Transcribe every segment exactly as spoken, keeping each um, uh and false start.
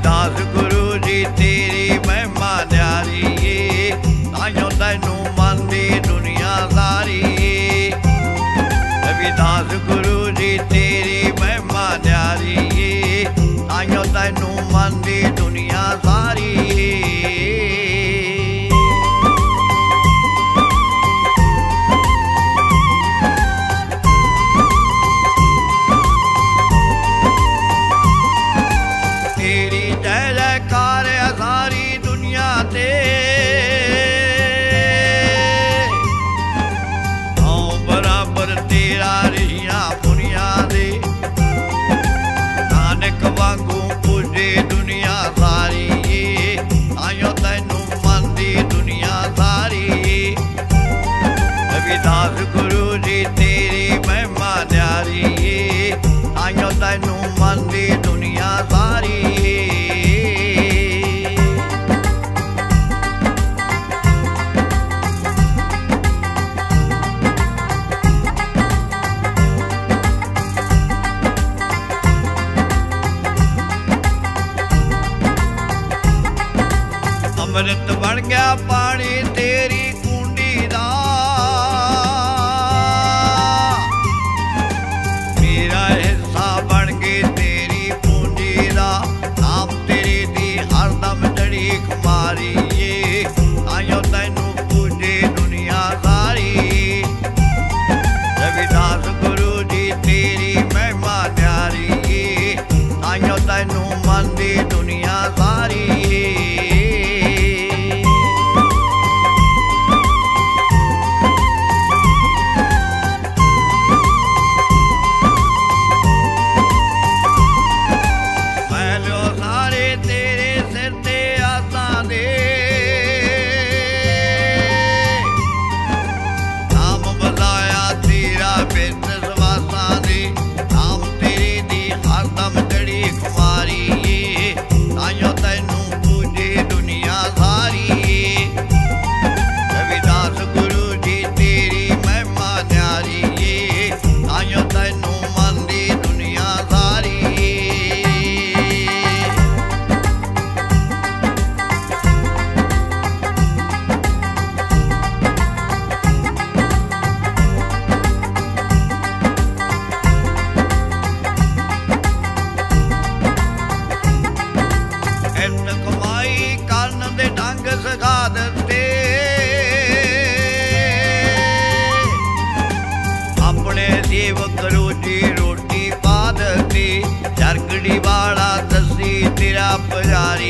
रविदास गुरु जी तेरी महिमा न्यारी ताइयों तैनू मनदी दुनिया सारी। रविदास गुरु जी तेरी महिमा न्यारी ताइयों तैनू मनदी दुनिया सारी। रविदास गुरु जी तेरी महिमा न्यारी ताइयों तैनू मनदी दुनिया सारी। अमृत बन गया पानी तेरी कुंडी दा, मेरा हिस्सा बन गई तेरी पूंजी दा। नाम तेरी दी हरदम जड़ी खुमारी ताइयों तैनू पूजे दुनिया सारी। रविदास गुरु जी तेरी महिमा न्यारी ताइयों तैनू मनदी दुनिया सारी। झरगड़ी वाला दसी तेरा पुजारी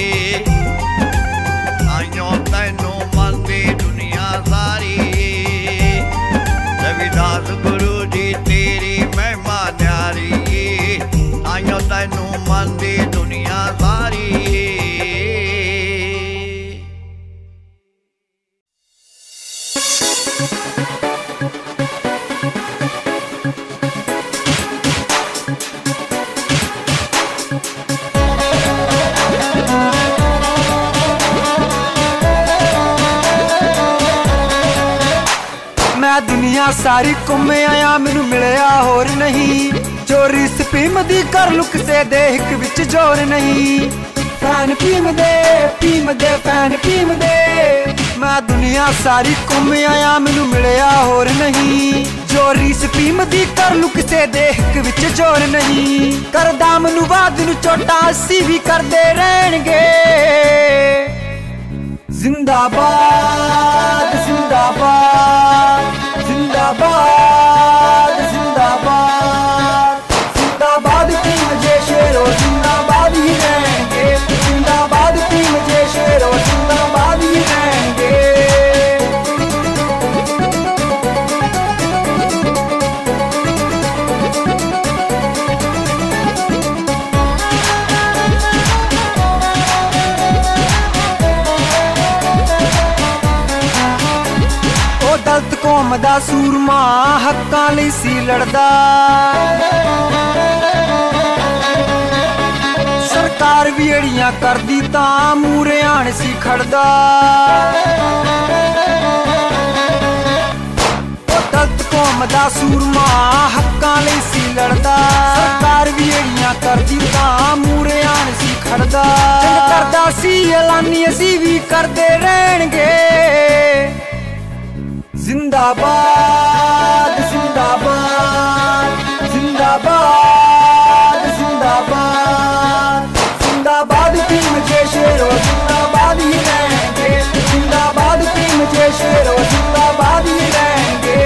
ताइयों तैनू मनदी दुनिया सारी। रविदास गुरु जी तेरी महिमा न्यारी ताइयों तैनू मनदी दुनिया सारी। दुनिया सारी घूम आया मैनू मिलया होर नहीं, चोरी स्पीम दी कर लुक से दे हिक विच जोर नहीं। फैन पीम दे पीम दे फैन पीम दे, मैं दुनिया सारी घूम आया मैनू मिलया होर नहीं, चोरी स्पीम दी कर लुक से दे हिक विच जोर नहीं। करदा मैनू बाद नू चोटा असी भी करदे रहणगे, जिंदाबाद जिंदाबाद जिंदाबाद जिंदाबाद जिंदाबाद टीम जय शेरो जिंदाबाद ही रहेंगे, जिंदाबाद टीम जय शेरो जिंदाबाद ही रहेंगे। दलित कौम दा सूरमा हक्कां लई सी लड़दा, सरकार भी अड़ियां करदी तां मूरे आण सी खड़दा। दलित कौम दा सूरमा हक्कां लई सी लड़दा, सरकार भी अड़ियां करदी तां मूरे आन सी खड़दा। जंग करदा सी ऐलानी असी भी करदे रहणगे। जिंदाबाद जिंदाबाद जिंदाबाद जिंदाबाद जिंदाबाद भीम जय शेरो जिंदाबाद ही रहेंगे। जिंदाबाद भीम जय शेरो जिंदाबाद ही रहेंगे।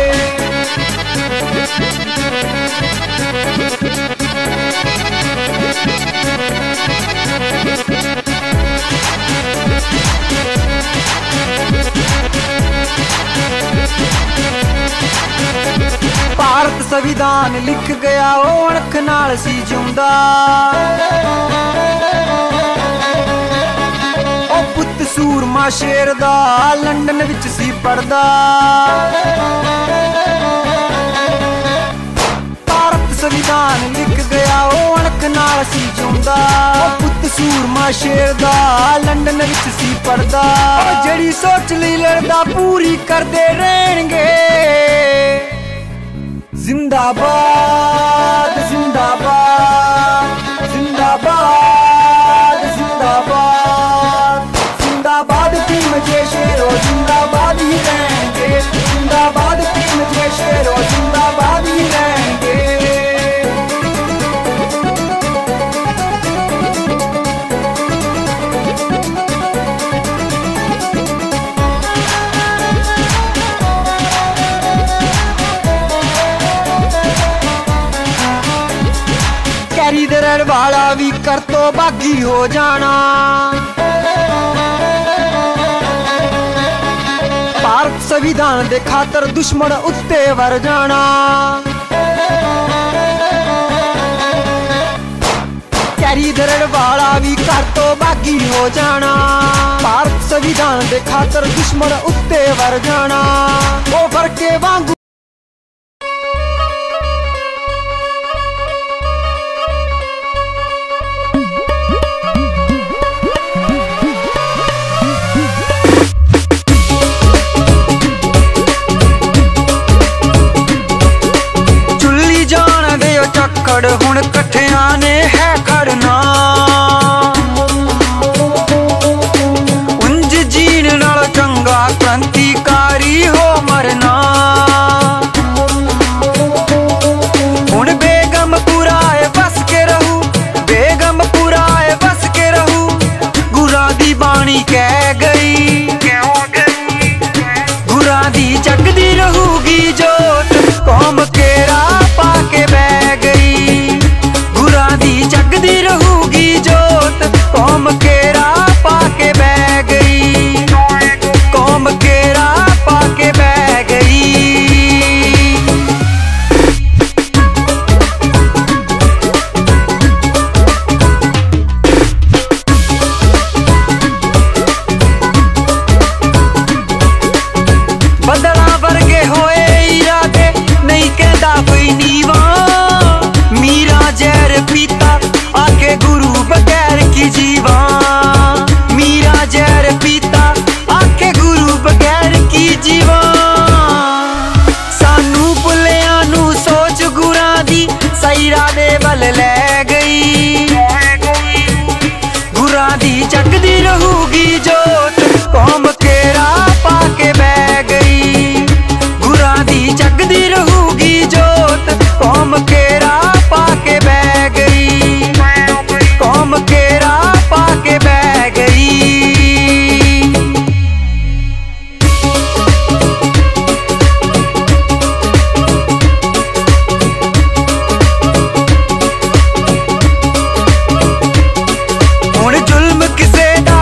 भारत संविधान लिख गया ओ अणख नाल सी जिउंदा। ओ पुत सूरमा शेर दा लंडन विच सी पढ़दा। भारत संविधान लिख गया ओ अणख नाल सी जिउंदा। ओ पुत सूरमा शेर दा लंडन विच सी पढ़दा। ओ जेड़ी सोच लई लड़दा पूरी करदे रहणगे। जिंदाबाद जिंदाबाद जिंदाबाद जिंदाबाद जिंदाबाद भीम जय शेरो जिंदाबाद ही रहेंगे। जिंदाबाद भीम जय शेरो जिंदाबाद ही रहेंगे। कैरी दरड़ वाला भी कर तो बागी हो जाना। भारत संविधान दे खातर दुश्मन उत्ते वर जाना। कैरी दरड़ वाला भी कर तो बागी हो जाना। भारत संविधान दे खातर दुश्मन उत्ते वर जाना। ओ फरके वांगू हुण कट्ठियां ने है खड़ना। उंज जीण नाल चंगा क्रांतिकारी हो मरना। हुण बेगम पुराए बस के रहू। बेगम पुराए बस के रहू। गुरां दी बाणी कह गई। गुरां दी जगदी रहूगी जोत कौम केरा पाके बह गई। जगदी रहूगी जोत कौम केरा पाके बह गई। कौम केरा पाके बह गई। बदला वर्गे होए इरादे नहीं कहता कोई नीवा। मीरा जहर पीता आके गुरु बगैर की जीवा। मीरा जहर पीता आके गुरु बगैर की जीवा। सानू भुलिया नू सोच गुरां दी सही राह वल लै गई। गुरां दी जगदी रहूगी जोत कौम केरा पाके बह गई। गुरां दी जगदी रहूगी जोत कौम केरा पाके बह गई। कौम केरा पाके बह गई। हुण जुल्म किसे दा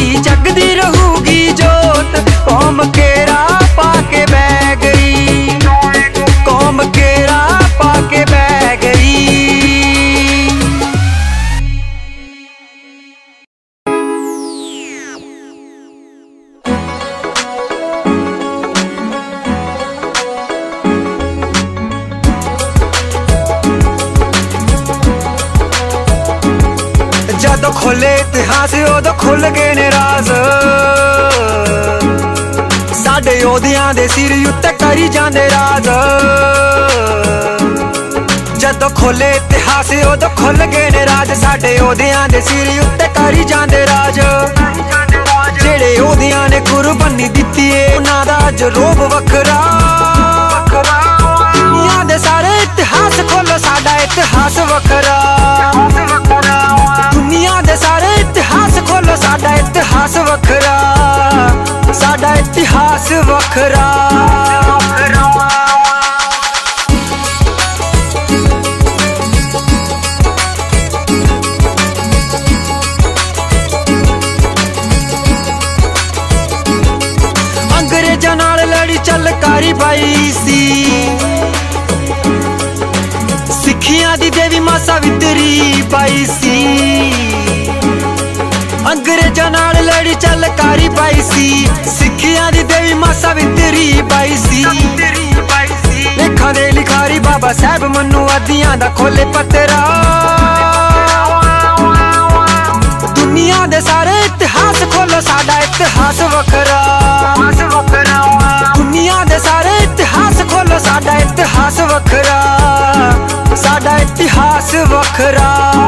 गई जगदी रहूगी जोत, कौम केरा पाके बह गई, कौम केरा पाके बह गई। जदों खोले इतिहास उदों खुल गए ने राज, साडे योधियां दे सिर उत्ते करी जांदे राज। जदों खोले इतिहास उदों खुल गए ने राज, साडे योधियां दे सिर उत्ते करी जांदे राज। जेड़े योधियां ने कुर्बानी दित्ती है उन्हां दा अज रोब वखरा। दुनिया दे सारे इतिहास खोलो, साडा इतिहास वखरा। दुनिया दे सारे इतिहास खोलो, साडा इतिहास वखरा, साडा इतिहास वखरा। अंग्रेजां नाल लड़ी चलकारी पाई सी, सिखियां दी देवी मां सावित्री पाई सी। अंग्रेजां नाल लड़ी चलकारी पाई सी, सिखियां दी देवी मां सावित्री पाई सी। लेखां दे लिखारी बाबा साहब मन्नू आदियां दा खोले पत्तरा। दुनिया दे सारे इतिहास खोलो, साडा इतिहास वखरा। दुनिया दे सारे इतिहास खोलो, साडा इतिहास वखरा, साडा इतिहास वखरा।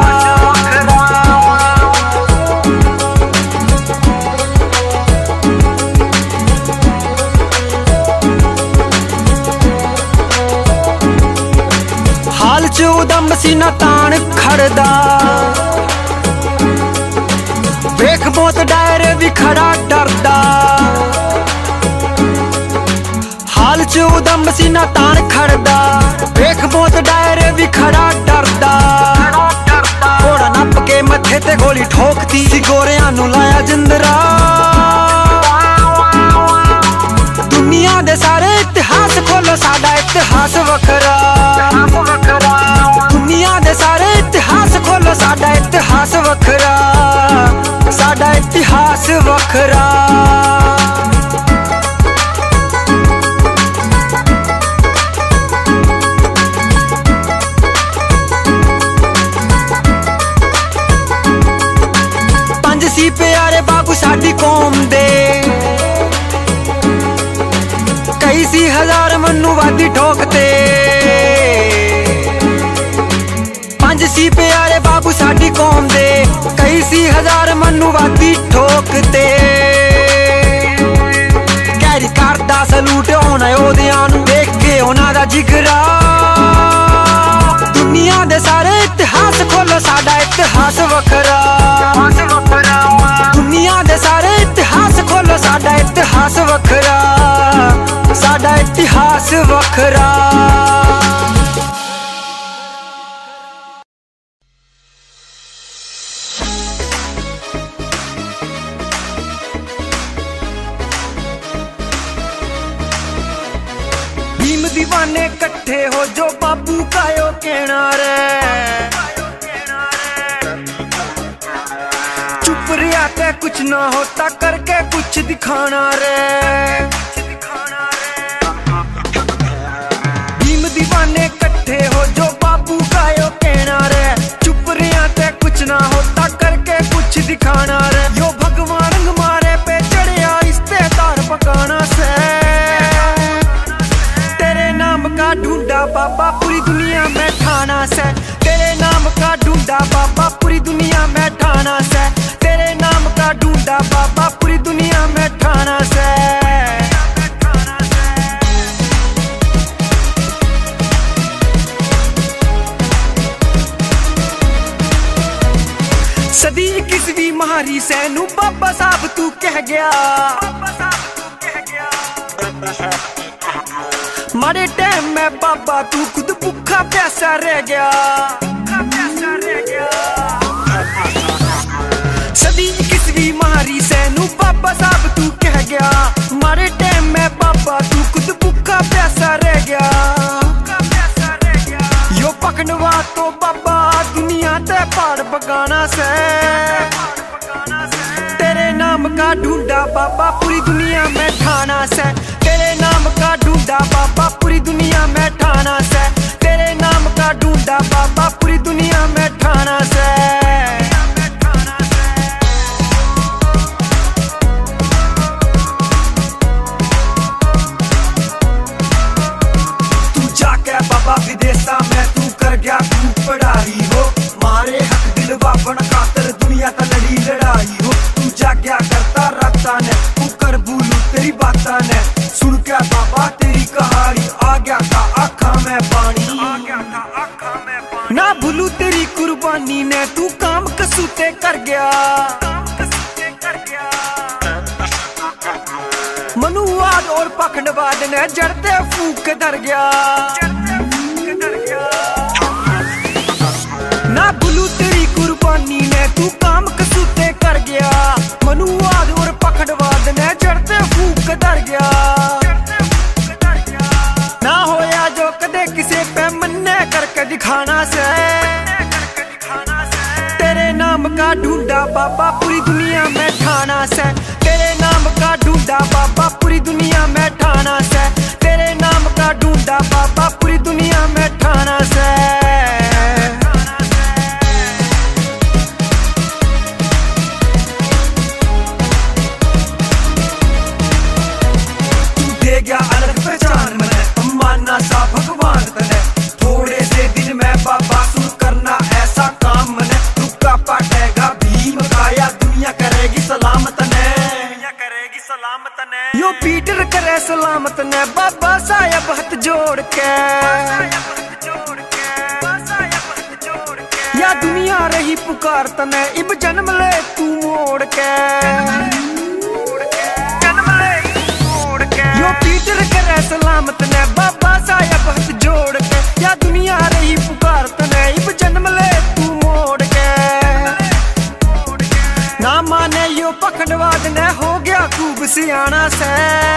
हाल च उदम सीना तान खड़दा, वेख मौत डायरे भी खड़ा डरदा। हाल च उदम सीना तान खड़दा, वेख मौत डायरे भी खड़ा डरदा। घोड़ा नप के मथे ते गोली ठोकती सी, गोरियां नू लाया जिंदरा। दुनिया दे सारे इतिहास खोलो, साडा इतिहास वखरा। दुनिया दे सारे इतिहास खोलो, साडा इतिहास वखरा, साडा इतिहास वखरा। पंज सी प्यारे बाबू साडी कौम दे, कई सी हजार मनुवादी ठोकते। पंज सी प्यारे बाबू साडी कौम दे, कई सी हजार मनुवादी ठोकते। कैरी करदा सलूट होना योधियां नू, देख के उन्हां दा जिगरा। दुनिया दे सारे इतिहास खोलो, साडा इतिहास वखरा। दुनिया दे सारे इतिहास खोलो, साडा इतिहास वखरा, साडा इतिहास वखरा। भीम दीवाने कट्ठे हो जो बाबू कायो कहना रे। चुप रिया के कुछ ना होता, करके कुछ दिखाना रे। भीम दीवाने कट्ठे हो जो बाबू कायो कहना रे। चुप रिया के कुछ ना होता, करके कुछ दिखाना रे। यो भगवान रंग मारे पे चढ़िया इस्ते तार पकाना से। तेरे नाम का ढूंढा बाबा पूरी दुनिया में ठाना से। तेरे नाम का ढूंढा बाबा पूरी दुनिया में ठाना से। तेरे नाम का ढूंढा बाबा पूरी दुनिया में ठाना से। सदी इक्कीसवीं महारी सैनू बाबा साहब तू कह गया। मारे टाइम में बाबा तू खुद भूखा प्यासा रह गया। सदी इक्कीसवीं महारी सैनू पकाना से, तेरे नाम का ढूंढा बाबा पूरी दुनिया में ठाना से, तेरे नाम का ढूंढा बाबा पूरी दुनिया में ठाना से, तेरे नाम का ढूंढा बाबा पूरी दुनिया में ठाना से। तू जाके बाबा विदेशा में तू कर गया खूब पढ़ाई हो, मारे हक दिलवा बन खातर दुनिया का लड़ी लड़ाई हो। तू जागया करता रखता ने तू कर भूलू तेरी बाता ने, सुन के बाबा तेरी कहानी आ गया था आँखा में पानी, आ गया था आँखा में पानी। ना भूलू तेरी कुर्बानी ने तू काम कसूते कर गया, मनुवाद और पखंडवाद ने जड़ते फूक धर गया, ना भूलू तेरी कुर्बानी ने तू काम कसूते कर गया, मनुवाद और पखंडवाद ने जड़ते फूक धर गया। ना होया जो कदे किसे पे मन्ने करके दिखाना से, तेरे नाम का ढूंढा बाबा पूरी दुनिया में ठाना से, तेरे नाम का ढूंढा बाबा पूरी दुनिया में ठाना से, तेरे नाम का ढूंढा बाबा पूरी दुनिया में ठाना से। दे गया अलग पहचान मने अम्माना सा भगवान तने, थोड़े से दिन में बाबा सुन करना ऐसा काम मने, रुका पाटेगा भीम काया दुनिया करेगी सलामत ने, दुनिया करेगी सलामत ने। यो पीटर करे सलामत ने बाबा साहब हाथ जोड़ के, या दुनिया रही पुकार तने इब जन्म ले तू मोड़ के, यो पीटर करे सलामत ने बाबा साहब हाथ जोड़ के, या दुनिया रही पुकार तने इब जन्म ले तू मोड़ के। ना माने यो पखंडवाद ने हो गया खूब सियाना से,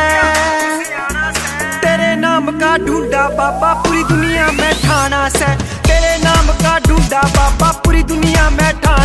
तेरे नाम का ढूंढा बाबा पूरी दुनिया में ठाना से, तेरे नाम का ढूंढा बाबा पूरी दुनिया में ठाना।